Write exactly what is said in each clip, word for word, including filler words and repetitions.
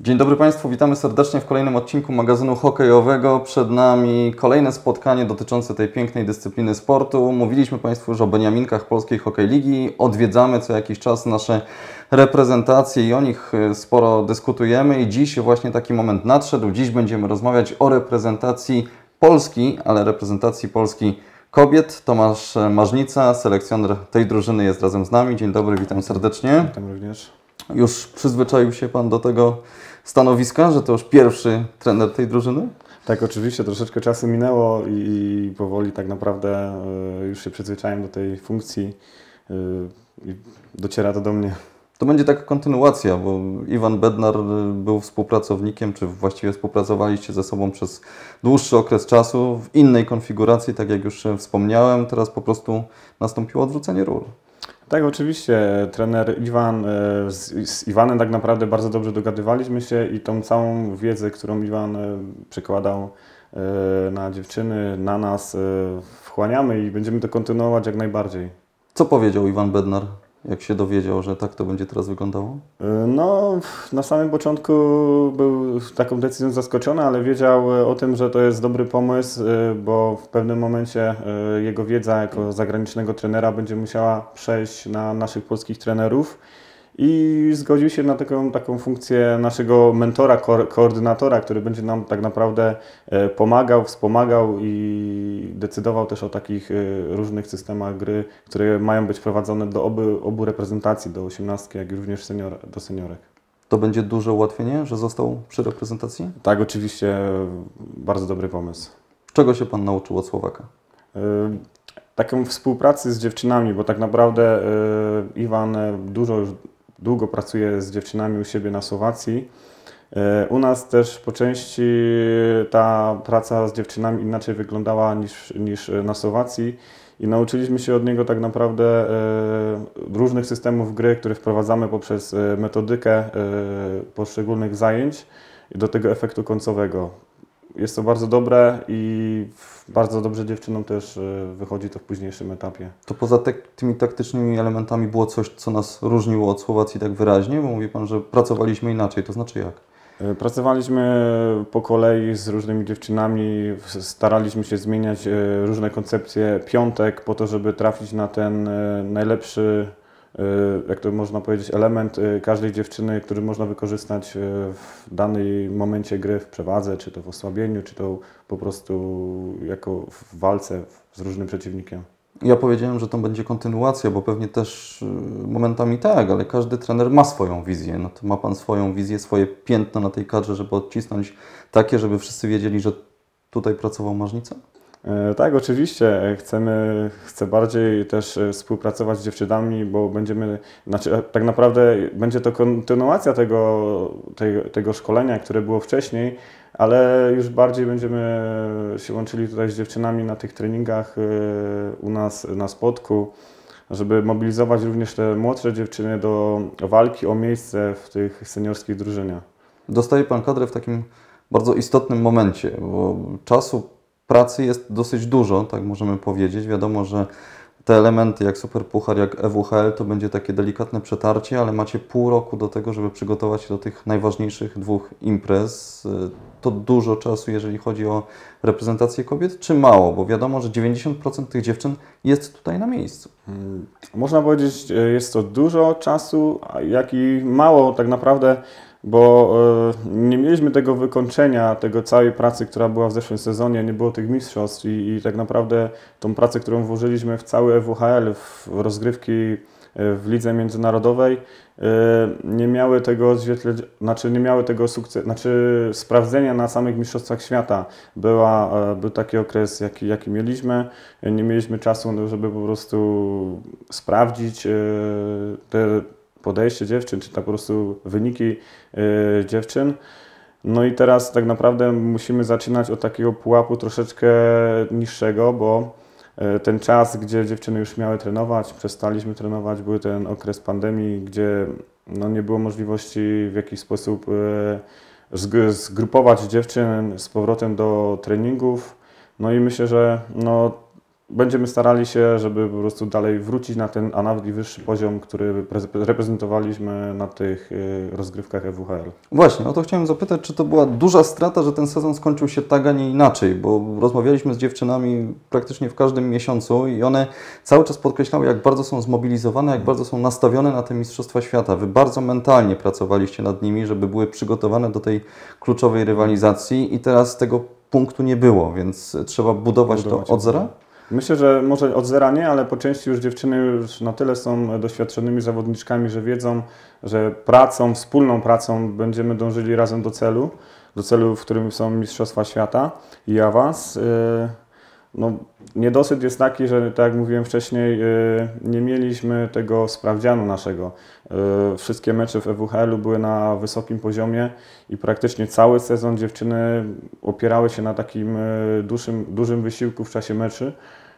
Dzień dobry Państwu, witamy serdecznie w kolejnym odcinku magazynu hokejowego. Przed nami kolejne spotkanie dotyczące tej pięknej dyscypliny sportu. Mówiliśmy Państwu już o beniaminkach Polskiej Hokej Ligi. Odwiedzamy co jakiś czas nasze reprezentacje i o nich sporo dyskutujemy. I dziś właśnie taki moment nadszedł. Dziś będziemy rozmawiać o reprezentacji Polski, ale reprezentacji Polski kobiet. Tomasz Marznica, selekcjoner tej drużyny, jest razem z nami. Dzień dobry, witam serdecznie. Witam również. Już przyzwyczaił się Pan do tego stanowiska, że to już pierwszy trener tej drużyny? Tak, oczywiście, troszeczkę czasu minęło i, i powoli tak naprawdę y, już się przyzwyczaiłem do tej funkcji y, i dociera to do mnie. To będzie taka kontynuacja, bo Iwan Bednar był współpracownikiem, czy właściwie współpracowaliście ze sobą przez dłuższy okres czasu w innej konfiguracji, tak jak już wspomniałem. Teraz po prostu nastąpiło odwrócenie ról. Tak, oczywiście. Trener Iwan, z, z Iwanem tak naprawdę bardzo dobrze dogadywaliśmy się i tą całą wiedzę, którą Iwan przekładał na dziewczyny, na nas, wchłaniamy i będziemy to kontynuować jak najbardziej. Co powiedział Iwan Bednar, jak się dowiedział, że tak to będzie teraz wyglądało? No, na samym początku był taką decyzją zaskoczony, ale wiedział o tym, że to jest dobry pomysł, bo w pewnym momencie jego wiedza jako zagranicznego trenera będzie musiała przejść na naszych polskich trenerów i zgodził się na taką, taką funkcję naszego mentora, ko koordynatora, który będzie nam tak naprawdę pomagał, wspomagał i decydował też o takich różnych systemach gry, które mają być prowadzone do obu, obu reprezentacji, do osiemnastki, jak i również senior, do seniorek. To będzie duże ułatwienie, że został przy reprezentacji? Tak, oczywiście, bardzo dobry pomysł. Czego się Pan nauczył od Słowaka? Taką współpracy z dziewczynami, bo tak naprawdę Iwan dużo już długo pracuje z dziewczynami u siebie na Słowacji. U nas też po części ta praca z dziewczynami inaczej wyglądała niż, niż na Słowacji i nauczyliśmy się od niego tak naprawdę różnych systemów gry, które wprowadzamy poprzez metodykę poszczególnych zajęć do tego efektu końcowego. Jest to bardzo dobre i bardzo dobrze dziewczynom też wychodzi to w późniejszym etapie. To poza te, tymi taktycznymi elementami było coś, co nas różniło od Słowacji tak wyraźnie? Bo mówi Pan, że pracowaliśmy inaczej, to znaczy jak? Pracowaliśmy po kolei z różnymi dziewczynami, staraliśmy się zmieniać różne koncepcje piątek po to, żeby trafić na ten najlepszy, jak to można powiedzieć, element każdej dziewczyny, który można wykorzystać w danym momencie gry w przewadze, czy to w osłabieniu, czy to po prostu jako w walce z różnym przeciwnikiem. Ja powiedziałem, że to będzie kontynuacja, bo pewnie też momentami tak, ale każdy trener ma swoją wizję. No to ma Pan swoją wizję, swoje piętno na tej kadrze, żeby odcisnąć takie, żeby wszyscy wiedzieli, że tutaj pracował Marznica? Tak, oczywiście. Chcemy, chcę bardziej też współpracować z dziewczynami, bo będziemy, znaczy tak naprawdę będzie to kontynuacja tego, tego, tego szkolenia, które było wcześniej, ale już bardziej będziemy się łączyli tutaj z dziewczynami na tych treningach u nas na Spodku, żeby mobilizować również te młodsze dziewczyny do walki o miejsce w tych seniorskich drużynach. Dostaje Pan kadrę w takim bardzo istotnym momencie, bo czasu pracy jest dosyć dużo, tak możemy powiedzieć. Wiadomo, że te elementy jak Superpuchar, jak E W H L to będzie takie delikatne przetarcie, ale macie pół roku do tego, żeby przygotować się do tych najważniejszych dwóch imprez. To dużo czasu, jeżeli chodzi o reprezentację kobiet, czy mało? Bo wiadomo, że dziewięćdziesiąt procent tych dziewczyn jest tutaj na miejscu. Można powiedzieć, jest to dużo czasu, jak i mało tak naprawdę, bo nie mieliśmy tego wykończenia, tego całej pracy, która była w zeszłym sezonie, nie było tych mistrzostw i, i tak naprawdę tą pracę, którą włożyliśmy w cały E W H L, w rozgrywki w lidze międzynarodowej, nie miały tego odzwierciedlenia, znaczy nie miały tego sukcesu, znaczy sprawdzenia na samych mistrzostwach świata. Była, był taki okres, jaki, jaki mieliśmy. Nie mieliśmy czasu, żeby po prostu sprawdzić te podejście dziewczyn, czy tak po prostu wyniki y, dziewczyn. No i teraz tak naprawdę musimy zaczynać od takiego pułapu troszeczkę niższego, bo y, ten czas, gdzie dziewczyny już miały trenować, przestaliśmy trenować, był ten okres pandemii, gdzie no, nie było możliwości w jakiś sposób y, zgrupować dziewczyn z powrotem do treningów. No i myślę, że no, będziemy starali się, żeby po prostu dalej wrócić na ten, a nawet i wyższy poziom, który reprezentowaliśmy na tych rozgrywkach E W H L. Właśnie, o to chciałem zapytać, czy to była duża strata, że ten sezon skończył się tak, a nie inaczej, bo rozmawialiśmy z dziewczynami praktycznie w każdym miesiącu i one cały czas podkreślały, jak bardzo są zmobilizowane, jak bardzo są nastawione na te Mistrzostwa Świata. Wy bardzo mentalnie pracowaliście nad nimi, żeby były przygotowane do tej kluczowej rywalizacji i teraz tego punktu nie było, więc trzeba budować, budować to od zera? Myślę, że może od zera nie, ale po części już dziewczyny już na tyle są doświadczonymi zawodniczkami, że wiedzą, że pracą, wspólną pracą będziemy dążyli razem do celu, do celu, w którym są Mistrzostwa Świata i awans. No, niedosyt jest taki, że tak jak mówiłem wcześniej, nie mieliśmy tego sprawdzianu naszego. Wszystkie mecze w E W H L-u były na wysokim poziomie i praktycznie cały sezon dziewczyny opierały się na takim dużym, dużym wysiłku w czasie meczy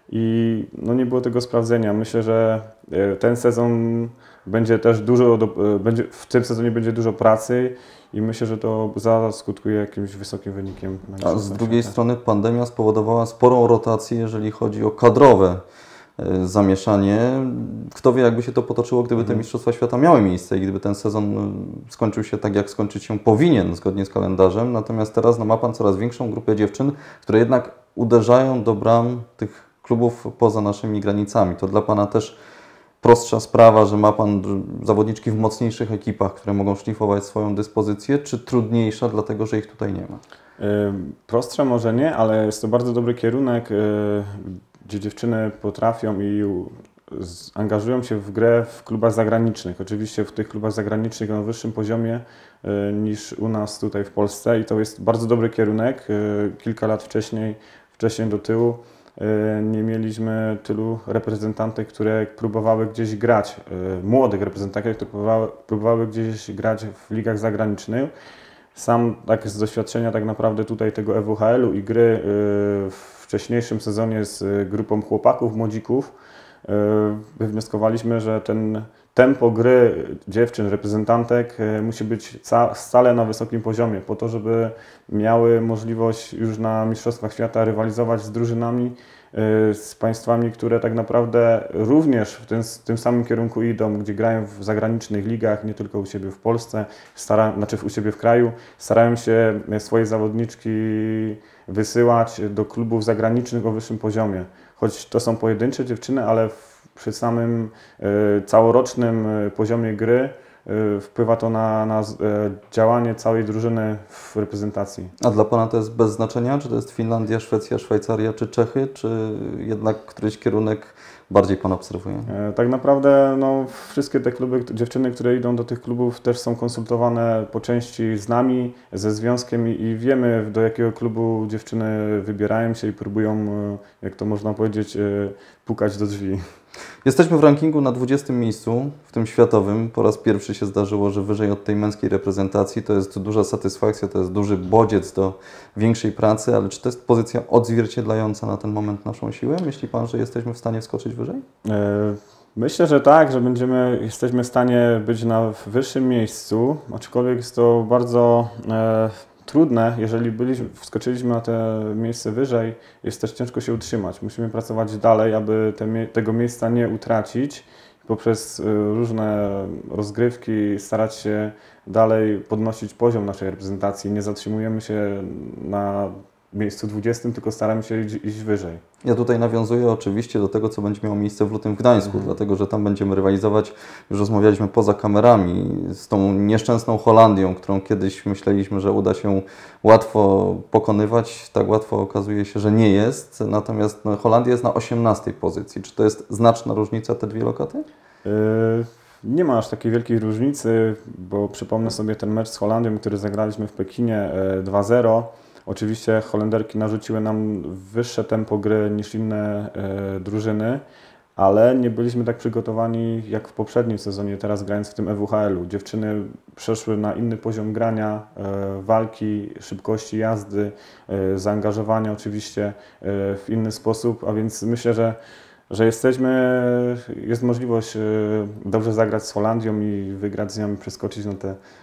i no, nie było tego sprawdzenia. Myślę, że ten sezon będzie też dużo, będzie, w tym sezonie będzie dużo pracy i myślę, że to zaskutkuje jakimś wysokim wynikiem. A z drugiej strony pandemia spowodowała sporą rotację, jeżeli chodzi o kadrowe zamieszanie. Kto wie, jakby się to potoczyło, gdyby te Mistrzostwa Świata miały miejsce i gdyby ten sezon skończył się tak, jak skończyć się powinien, zgodnie z kalendarzem. Natomiast teraz no, ma Pan coraz większą grupę dziewczyn, które jednak uderzają do bram tych klubów poza naszymi granicami. To dla Pana też prostsza sprawa, że ma Pan zawodniczki w mocniejszych ekipach, które mogą szlifować swoją dyspozycję, czy trudniejsza, dlatego że ich tutaj nie ma? Prostsza może nie, ale jest to bardzo dobry kierunek, gdzie dziewczyny potrafią i angażują się w grę w klubach zagranicznych. Oczywiście w tych klubach zagranicznych na wyższym poziomie niż u nas tutaj w Polsce i to jest bardzo dobry kierunek. Kilka lat wcześniej, wcześniej do tyłu nie mieliśmy tylu reprezentantek, które próbowały gdzieś grać, młodych reprezentantek, które próbowały, próbowały gdzieś grać w ligach zagranicznych. Sam tak z doświadczenia tak naprawdę tutaj tego E W H L-u i gry w wcześniejszym sezonie z grupą chłopaków, młodzików, wywnioskowaliśmy, że ten tempo gry dziewczyn, reprezentantek musi być stale na wysokim poziomie, po to, żeby miały możliwość już na Mistrzostwach Świata rywalizować z drużynami, z państwami, które tak naprawdę również w tym, w tym samym kierunku idą, gdzie grają w zagranicznych ligach, nie tylko u siebie w Polsce, stara, znaczy u siebie w kraju, starają się swoje zawodniczki wysyłać do klubów zagranicznych o wyższym poziomie. Choć to są pojedyncze dziewczyny, ale w, przy samym y, całorocznym y, poziomie gry y, wpływa to na, na y, działanie całej drużyny w reprezentacji. A dla Pana to jest bez znaczenia? Czy to jest Finlandia, Szwecja, Szwajcaria czy Czechy? Czy jednak któryś kierunek bardziej Pan obserwuje? E, tak naprawdę no, wszystkie te kluby, dziewczyny, które idą do tych klubów też są konsultowane po części z nami, ze związkiem i, i wiemy, do jakiego klubu dziewczyny wybierają się i próbują, jak to można powiedzieć, pukać do drzwi. Jesteśmy w rankingu na dwudziestym miejscu, w tym światowym. Po raz pierwszy się zdarzyło, że wyżej od tej męskiej reprezentacji. To jest duża satysfakcja, to jest duży bodziec do większej pracy, ale czy to jest pozycja odzwierciedlająca na ten moment naszą siłę? Myśli Pan, że jesteśmy w stanie wskoczyć wyżej? Myślę, że tak, że będziemy, jesteśmy w stanie być na wyższym miejscu, aczkolwiek jest to bardzo e, trudne, jeżeli byliśmy, wskoczyliśmy na te miejsce wyżej, jest też ciężko się utrzymać. Musimy pracować dalej, aby te, tego miejsca nie utracić. Poprzez różne rozgrywki starać się dalej podnosić poziom naszej reprezentacji. Nie zatrzymujemy się na miejscu dwudziestym, tylko staramy się iść, iść wyżej. Ja tutaj nawiązuję oczywiście do tego, co będzie miało miejsce w lutym w Gdańsku, mhm. dlatego że tam będziemy rywalizować, już rozmawialiśmy poza kamerami, z tą nieszczęsną Holandią, którą kiedyś myśleliśmy, że uda się łatwo pokonywać. Tak łatwo okazuje się, że nie jest. Natomiast no, Holandia jest na osiemnastej pozycji. Czy to jest znaczna różnica, te dwie lokaty? Yy... Nie ma aż takiej wielkiej różnicy, bo przypomnę sobie ten mecz z Holandią, który zagraliśmy w Pekinie dwa zero. Oczywiście Holenderki narzuciły nam wyższe tempo gry niż inne e, drużyny, ale nie byliśmy tak przygotowani jak w poprzednim sezonie, teraz grając w tym E W H L-u. Dziewczyny przeszły na inny poziom grania, e, walki, szybkości jazdy, e, zaangażowania oczywiście e, w inny sposób, a więc myślę, że że jesteśmy, jest możliwość dobrze zagrać z Holandią i wygrać z nią, przeskoczyć na te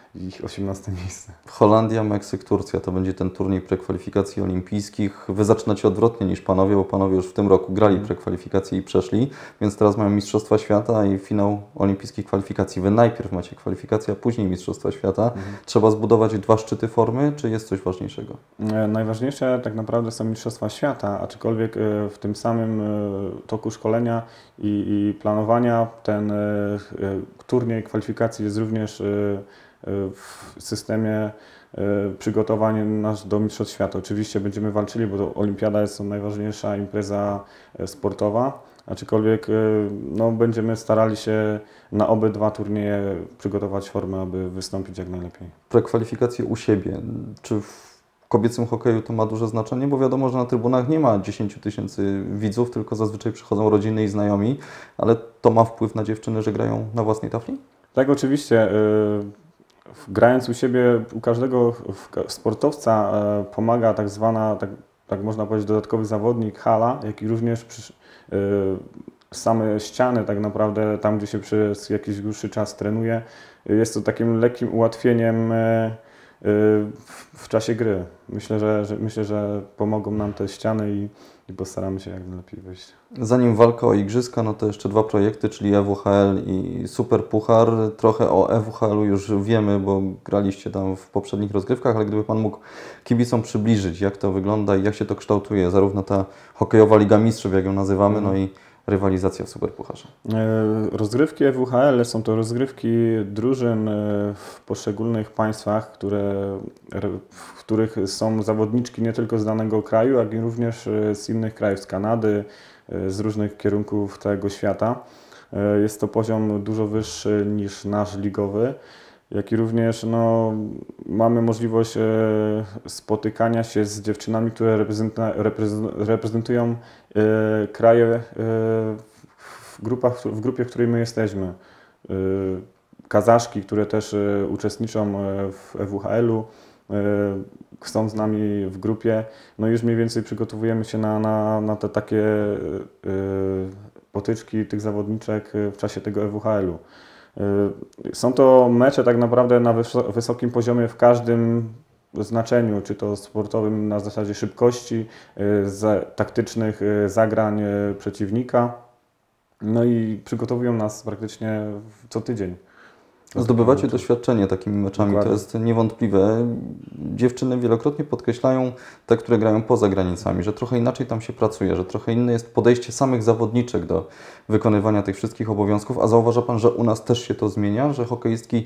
ich osiemnaste miejsce. Holandia, Meksyk, Turcja to będzie ten turniej prekwalifikacji olimpijskich. Wy zaczynacie odwrotnie niż panowie, bo panowie już w tym roku grali prekwalifikacje i przeszli, więc teraz mają Mistrzostwa Świata i finał olimpijskich kwalifikacji. Wy najpierw macie kwalifikacje, a później Mistrzostwa Świata. Mhm. Trzeba zbudować dwa szczyty formy, czy jest coś ważniejszego? Najważniejsze tak naprawdę są Mistrzostwa Świata, aczkolwiek w tym samym toku szkolenia i, i planowania ten turniej kwalifikacji jest również w systemie przygotowania nas do Mistrzostw Świata. Oczywiście będziemy walczyli, bo to olimpiada jest to najważniejsza impreza sportowa, aczkolwiek no, będziemy starali się na obydwa turnieje przygotować formę, aby wystąpić jak najlepiej. Prekwalifikacje u siebie. Czy w kobiecym hokeju to ma duże znaczenie? Bo wiadomo, że na trybunach nie ma dziesięciu tysięcy widzów, tylko zazwyczaj przychodzą rodziny i znajomi, ale to ma wpływ na dziewczyny, że grają na własnej tafli? Tak, oczywiście. Grając u siebie, u każdego sportowca pomaga tak zwana, tak, tak można powiedzieć, dodatkowy zawodnik, hala, jak i również przy, same ściany tak naprawdę, tam gdzie się przez jakiś dłuższy czas trenuje, jest to takim lekkim ułatwieniem w czasie gry. Myślę, że, że, myślę, że pomogą nam te ściany i, i postaramy się jak najlepiej wyjść. Zanim walka o igrzyska, no to jeszcze dwa projekty, czyli E W H L i Super Puchar. Trochę o E W H L-u już wiemy, bo graliście tam w poprzednich rozgrywkach, ale gdyby Pan mógł kibicom przybliżyć, jak to wygląda i jak się to kształtuje, zarówno ta hokejowa Liga Mistrzów, jak ją nazywamy, no i rywalizacja w Superpucharze. Rozgrywki E W H L są to rozgrywki drużyn w poszczególnych państwach, które, w których są zawodniczki nie tylko z danego kraju, jak i również z innych krajów, z Kanady, z różnych kierunków całego świata. Jest to poziom dużo wyższy niż nasz ligowy, jak i również no, mamy możliwość e, spotykania się z dziewczynami, które reprezentują e, kraje e, w, grupach, w grupie, w której my jesteśmy. E, Kazaszki, które też e, uczestniczą w E W H L-u, e, są z nami w grupie. No już mniej więcej przygotowujemy się na, na, na te takie e, potyczki tych zawodniczek w czasie tego E W H L-u. Są to mecze tak naprawdę na wysokim poziomie w każdym znaczeniu, czy to sportowym na zasadzie szybkości, taktycznych zagrań przeciwnika. No i przygotowują nas praktycznie co tydzień. Zdobywacie doświadczenie takimi meczami, Dokładnie. To jest niewątpliwe. Dziewczyny wielokrotnie podkreślają, te, które grają poza granicami, że trochę inaczej tam się pracuje, że trochę inne jest podejście samych zawodniczek do wykonywania tych wszystkich obowiązków, a zauważa Pan, że u nas też się to zmienia, że hokeistki,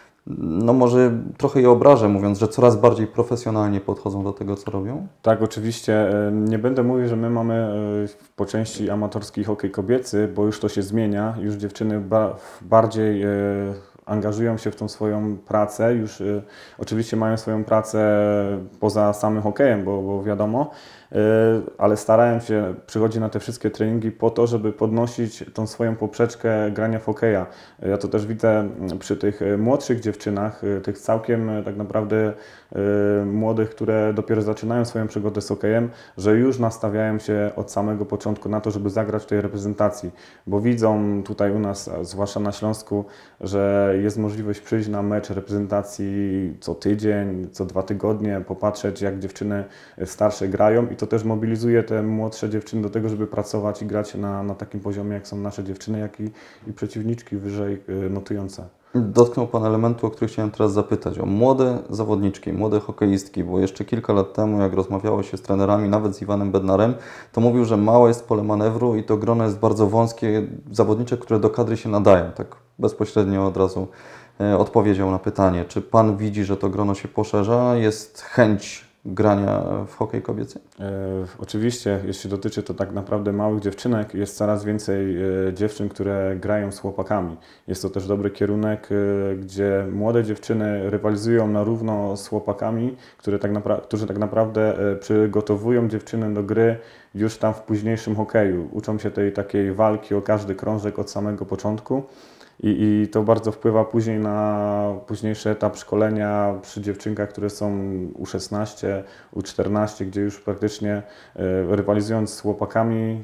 no może trochę je obrażę, mówiąc, że coraz bardziej profesjonalnie podchodzą do tego, co robią? Tak, oczywiście. Nie będę mówił, że my mamy po części amatorski hokej kobiecy, bo już to się zmienia, już dziewczyny ba bardziej angażują się w tą swoją pracę, już y, oczywiście mają swoją pracę poza samym hokejem, bo, bo wiadomo, y, ale starają się przychodzić na te wszystkie treningi po to, żeby podnosić tą swoją poprzeczkę grania w hokeja. Ja to też widzę przy tych młodszych dziewczynach, y, tych całkiem y, tak naprawdę y, młodych, które dopiero zaczynają swoją przygodę z hokejem, że już nastawiają się od samego początku na to, żeby zagrać w tej reprezentacji, bo widzą tutaj u nas, zwłaszcza na Śląsku, że jest możliwość przyjść na mecz reprezentacji co tydzień, co dwa tygodnie, popatrzeć jak dziewczyny starsze grają i to też mobilizuje te młodsze dziewczyny do tego, żeby pracować i grać na, na takim poziomie, jak są nasze dziewczyny, jak i, i przeciwniczki wyżej notujące. Dotknął Pan elementu, o który chciałem teraz zapytać, o młode zawodniczki, młode hokeistki, bo jeszcze kilka lat temu, jak rozmawiało się z trenerami, nawet z Iwanem Bednarem, to mówił, że małe jest pole manewru i to grono jest bardzo wąskie zawodniczek, które do kadry się nadają. Tak bezpośrednio od razu e, odpowiedział na pytanie, czy Pan widzi, że to grono się poszerza, jest chęć grania w hokej kobiecy? E, oczywiście, jeśli dotyczy to tak naprawdę małych dziewczynek, jest coraz więcej e, dziewczyn, które grają z chłopakami. Jest to też dobry kierunek, e, gdzie młode dziewczyny rywalizują na równo z chłopakami, które tak którzy tak naprawdę e, przygotowują dziewczyny do gry już tam w późniejszym hokeju. Uczą się tej takiej walki o każdy krążek od samego początku. I, I to bardzo wpływa później na późniejszy etap szkolenia przy dziewczynkach, które są U szesnaście, U czternaście, gdzie już praktycznie e, rywalizując z chłopakami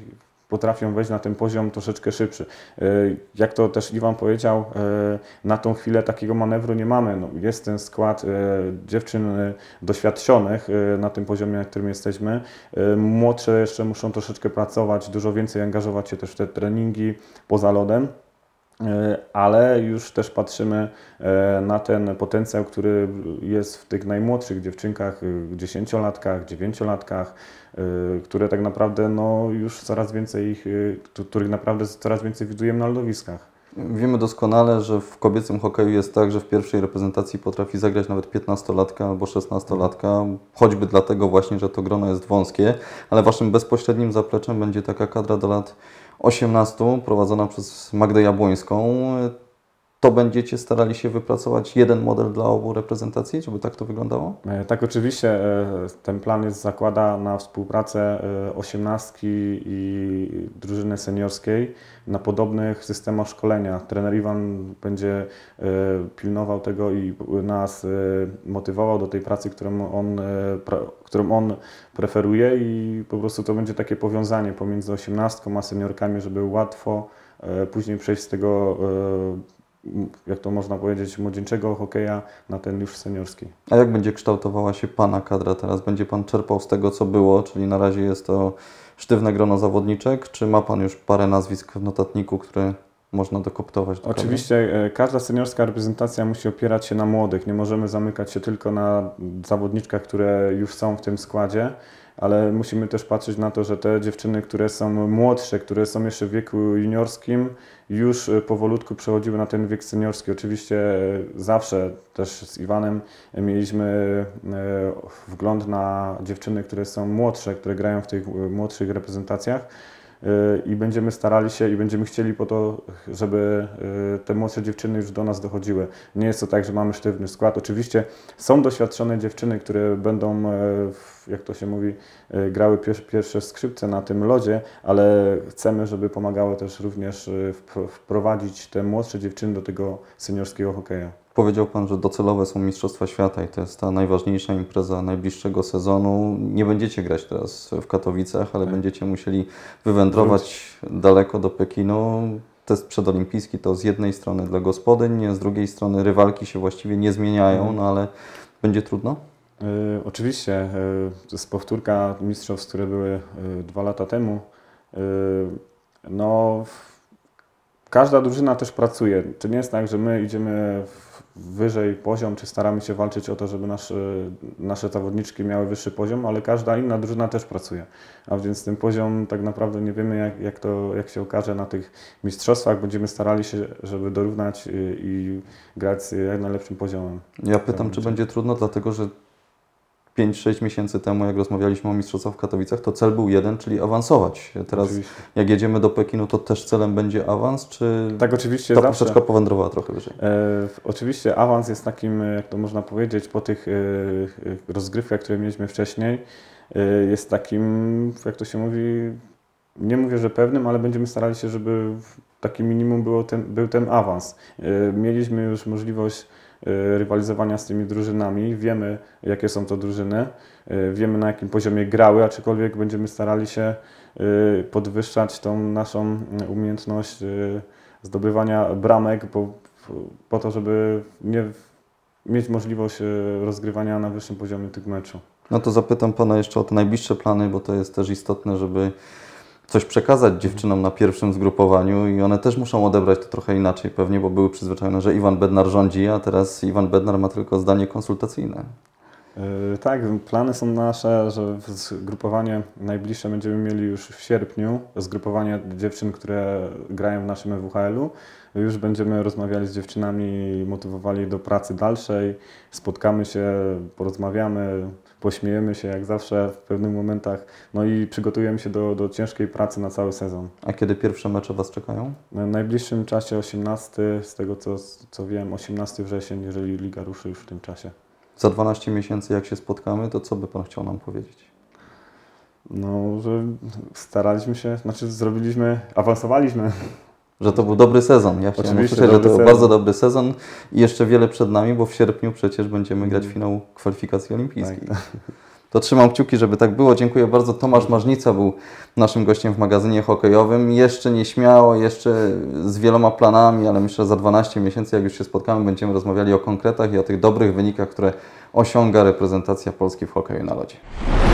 potrafią wejść na ten poziom troszeczkę szybszy. Jak to też Iwan powiedział, na tą chwilę takiego manewru nie mamy. No, jest ten skład dziewczyn doświadczonych na tym poziomie, na którym jesteśmy. Młodsze jeszcze muszą troszeczkę pracować, dużo więcej angażować się też w te treningi poza lodem. Ale już też patrzymy na ten potencjał, który jest w tych najmłodszych dziewczynkach, dziesięciolatkach, dziewięciolatkach, które tak naprawdę no, już coraz więcej ich, których naprawdę coraz więcej widujemy na lodowiskach. Wiemy doskonale, że w kobiecym hokeju jest tak, że w pierwszej reprezentacji potrafi zagrać nawet piętnastolatka albo szesnastolatka, choćby dlatego właśnie, że to grono jest wąskie, ale waszym bezpośrednim zapleczem będzie taka kadra do lat osiemnastu prowadzona przez Magdę Jabłońską. To będziecie starali się wypracować jeden model dla obu reprezentacji, żeby tak to wyglądało? Tak, oczywiście ten plan jest, zakłada na współpracę osiemnastki i drużyny seniorskiej na podobnych systemach szkolenia. Trener Iwan będzie pilnował tego i nas motywował do tej pracy, którą on, którą on preferuje i po prostu to będzie takie powiązanie pomiędzy osiemnastką a seniorkami, żeby łatwo później przejść z tego, jak to można powiedzieć, młodzieńczego hokeja na ten już seniorski. A jak będzie kształtowała się Pana kadra teraz? Będzie Pan czerpał z tego, co było, czyli na razie jest to sztywne grono zawodniczek, czy ma Pan już parę nazwisk w notatniku, które można dokoptować? Do Oczywiście kadry? Każda seniorska reprezentacja musi opierać się na młodych. Nie możemy zamykać się tylko na zawodniczkach, które już są w tym składzie, ale musimy też patrzeć na to, że te dziewczyny, które są młodsze, które są jeszcze w wieku juniorskim, już powolutku przechodziły na ten wiek seniorski. Oczywiście zawsze też z Iwanem mieliśmy wgląd na dziewczyny, które są młodsze, które grają w tych młodszych reprezentacjach i będziemy starali się i będziemy chcieli po to, żeby te młodsze dziewczyny już do nas dochodziły. Nie jest to tak, że mamy sztywny skład. Oczywiście są doświadczone dziewczyny, które będą, jak to się mówi, grały pierwsze skrzypce na tym lodzie, ale chcemy, żeby pomagały też również wprowadzić te młodsze dziewczyny do tego seniorskiego hokeja. Powiedział Pan, że docelowe są Mistrzostwa Świata i to jest ta najważniejsza impreza najbliższego sezonu. Nie będziecie grać teraz w Katowicach, ale tak. będziecie musieli wywędrować Wróć. daleko do Pekinu. Test przedolimpijski to z jednej strony dla gospodyń, z drugiej strony rywalki się właściwie nie zmieniają, hmm. no ale będzie trudno? Y, oczywiście. Y, to jest powtórka mistrzostw, które były y, dwa lata temu. Y, no, każda drużyna też pracuje. To nie jest tak, że my idziemy w wyżej poziom, czy staramy się walczyć o to, żeby nasze, nasze zawodniczki miały wyższy poziom, ale każda inna drużyna też pracuje. A więc ten poziom tak naprawdę nie wiemy, jak, jak to jak się okaże na tych mistrzostwach. Będziemy starali się, żeby dorównać i, i grać z jak najlepszym poziomem. Ja pytam, czy będzie trudno, dlatego że pięć sześć miesięcy temu, jak rozmawialiśmy o mistrzostwach w Katowicach, to cel był jeden, czyli awansować. Teraz oczywiście. Jak jedziemy do Pekinu, to też celem będzie awans, czy tak, oczywiście ta zawsze. poprzeczka powędrowała trochę wyżej? E, oczywiście awans jest takim, jak to można powiedzieć, po tych e, rozgrywkach, które mieliśmy wcześniej, e, jest takim, jak to się mówi, nie mówię, że pewnym, ale będziemy starali się, żeby takim minimum było ten, był ten awans. E, mieliśmy już możliwość rywalizowania z tymi drużynami, wiemy, jakie są to drużyny, wiemy, na jakim poziomie grały, aczkolwiek będziemy starali się podwyższać tą naszą umiejętność zdobywania bramek po, po to, żeby nie mieć możliwość rozgrywania na wyższym poziomie tych meczów. No to zapytam Pana jeszcze o te najbliższe plany, bo to jest też istotne, żeby coś przekazać dziewczynom na pierwszym zgrupowaniu i one też muszą odebrać to trochę inaczej pewnie, bo były przyzwyczajone, że Iwan Bednar rządzi, a teraz Iwan Bednar ma tylko zdanie konsultacyjne. Yy, tak, plany są nasze, że zgrupowanie najbliższe będziemy mieli już w sierpniu, zgrupowanie dziewczyn, które grają w naszym E W H L-u. Już będziemy rozmawiali z dziewczynami, motywowali do pracy dalszej, spotkamy się, porozmawiamy, pośmiejemy się jak zawsze w pewnych momentach, no i przygotujemy się do, do ciężkiej pracy na cały sezon. A kiedy pierwsze mecze Was czekają? W najbliższym czasie osiemnasty, z tego co, co wiem, osiemnasty wrzesień, jeżeli liga ruszy już w tym czasie. Za dwanaście miesięcy jak się spotkamy, to co by Pan chciał nam powiedzieć? No, że staraliśmy się, znaczy zrobiliśmy, awansowaliśmy. Że to był dobry sezon. Ja chciałem usłyszeć, że to był bardzo dobry sezon i jeszcze wiele przed nami, bo w sierpniu przecież będziemy grać finał kwalifikacji olimpijskiej. Tak. To trzymam kciuki, żeby tak było. Dziękuję bardzo. Tomasz Marznica był naszym gościem w magazynie hokejowym. Jeszcze nieśmiało, jeszcze z wieloma planami, ale myślę, że za dwanaście miesięcy, jak już się spotkamy, będziemy rozmawiali o konkretach i o tych dobrych wynikach, które osiąga reprezentacja Polski w hokeju na lodzie.